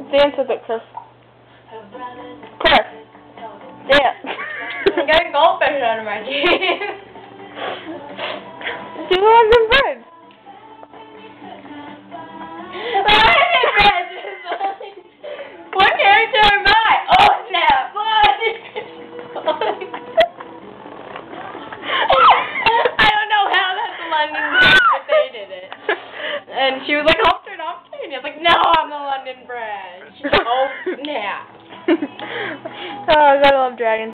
Dance with it, Chris. Chris. Dance. I'm getting goldfish out of my teeth. Do the London Bridge. What character am I? Oh snap! I don't know how that's the London Bridge, but they did it. And she was like, Humpty Dumpty, and he was like, no, I'm the London Bridge. Oh snap! Oh, I gotta love dragons.